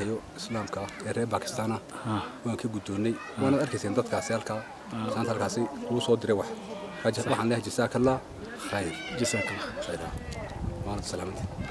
walaalkayo islaamka ee reer Pakistan waan ka guddoonay waan arkaysay dadkaasi halka saanta halkaasi uu soo diray wax waxaan leeyahay jazakallah khayr. Jazakallah khayr. Waan salaamay.